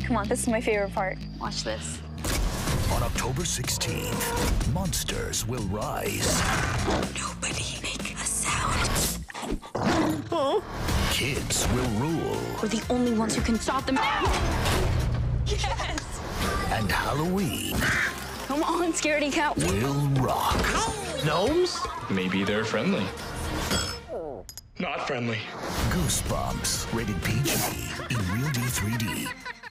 Come on, this is my favorite part. Watch this. On October 16th, monsters will rise. Nobody make a sound. Kids will rule. We're the only ones who can stop them. Yes! And Halloween Come on, scaredy cat. will rock. Gnomes? Maybe they're friendly. Not friendly. Goosebumps. Rated PG. In Real D 3D.